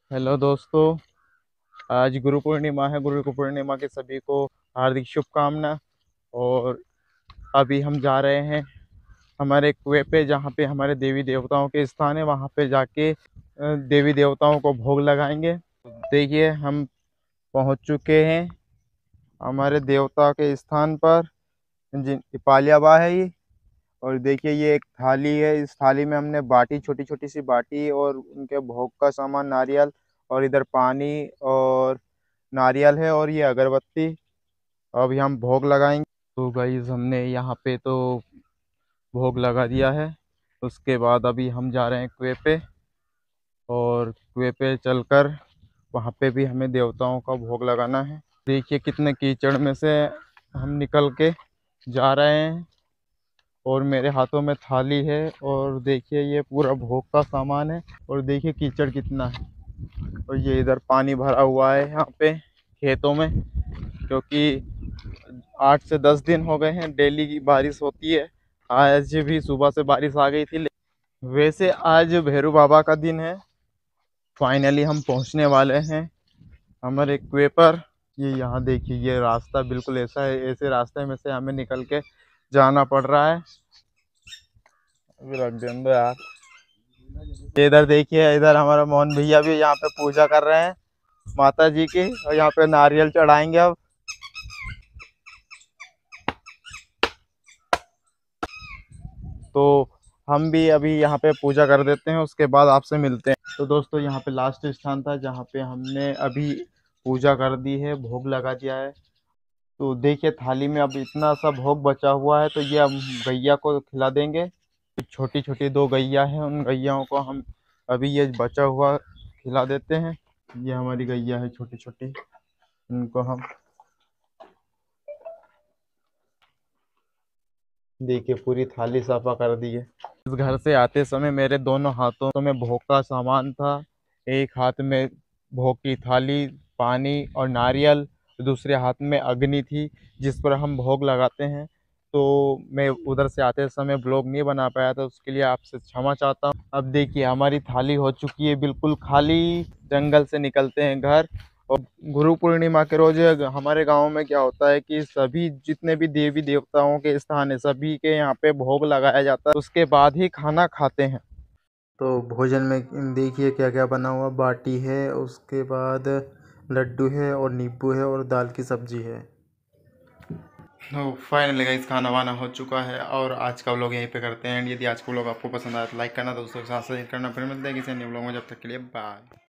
Hello दोस्तों। आज गुरु पूर्णिमा है। गुरु पूर्णिमा के सभी को हार्दिक शुभकामना। और अभी हम जा रहे हैं हमारे कुएं पे, जहाँ पे हमारे देवी देवताओं के स्थान है। वहाँ पे जाके देवी देवताओं को भोग लगाएंगे। देखिए, हम पहुँच चुके हैं हमारे देवता के स्थान पर। जिन पालियाबा है ये। और देखिए, ये एक थाली है। इस थाली में हमने बाटी, छोटी छोटी सी बाटी, और उनके भोग का सामान नारियल, और इधर पानी और नारियल है, और ये अगरबत्ती। अभी हम भोग लगाएंगे। तो गाइस, हमने यहाँ पे तो भोग लगा दिया है। उसके बाद अभी हम जा रहे हैं कुएं पे, और कुएं पे चलकर वहाँ पे भी हमें देवताओं का भोग लगाना है। देखिए, कितने कीचड़ में से हम निकल के जा रहे हैं। और मेरे हाथों में थाली है, और देखिए ये पूरा भोग का सामान है। और देखिए कीचड़ कितना है। और ये इधर पानी भरा हुआ है यहाँ पे खेतों में, क्योंकि 8 से 10 दिन हो गए हैं डेली की बारिश होती है। आज भी सुबह से बारिश आ गई थी। वैसे आज भैरू बाबा का दिन है। फाइनली हम पहुँचने वाले हैं हमारे कुएं पर। ये यहाँ देखिए, ये रास्ता बिल्कुल ऐसा है, ऐसे रास्ते में से हमें निकल के जाना पड़ रहा है। अभी रख दे दो यार। ये इधर देखिए, इधर हमारा मोहन भैया भी यहाँ पे पूजा कर रहे हैं माता जी की, और यहाँ पे नारियल चढ़ाएंगे अब। तो हम भी अभी यहाँ पे पूजा कर देते हैं, उसके बाद आपसे मिलते हैं। तो दोस्तों, यहाँ पे लास्ट स्थान था जहाँ पे हमने अभी पूजा कर दी है, भोग लगा दिया है। तो देखिए, थाली में अब इतना सा भोग बचा हुआ है, तो ये हम गैया को खिला देंगे। छोटी छोटी 2 गैया हैं, उन गैयाओं को हम अभी ये बचा हुआ खिला देते हैं। ये हमारी गैया है छोटी छोटी, उनको हम देखिए पूरी थाली साफा कर दी है। इस घर से आते समय मेरे दोनों हाथों में भोग का सामान था। एक हाथ में भोग की थाली, पानी और नारियल, दूसरे हाथ में अग्नि थी जिस पर हम भोग लगाते हैं। तो मैं उधर से आते समय ब्लॉग नहीं बना पाया था, उसके लिए आपसे क्षमा चाहता हूँ। अब देखिए, हमारी थाली हो चुकी है बिल्कुल खाली। जंगल से निकलते हैं घर। और गुरु पूर्णिमा के रोज हमारे गांव में क्या होता है कि सभी जितने भी देवी देवताओं के स्थान है, सभी के यहाँ पे भोग लगाया जाता है, उसके बाद ही खाना खाते हैं। तो भोजन में देखिए क्या क्या बना हुआ। बाटी है, उसके बाद लड्डू है, और नींबू है, और दाल की सब्जी है। तो फाइनली गाइस, खाना वाना हो चुका है, और आज का व्लॉग यहीं पे करते हैं। यदि आज का व्लॉग आपको पसंद आया तो लाइक करना, दोस्तों के साथ शेयर करना। फिर मिलते हैं किसी अन्य व्लॉग में, जब तक के लिए बाय।